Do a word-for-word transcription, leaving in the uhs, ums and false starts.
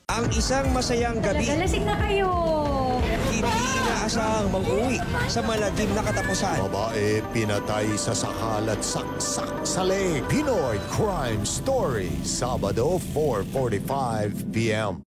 Ang isang masayang gabi, Lasing na kayo. hindi inaasahang mag-uwi sa malagim na katapusan. Babae pinatay sa sakal at saksak sa leg. Pinoy Crime Story, Sabado four forty-five p m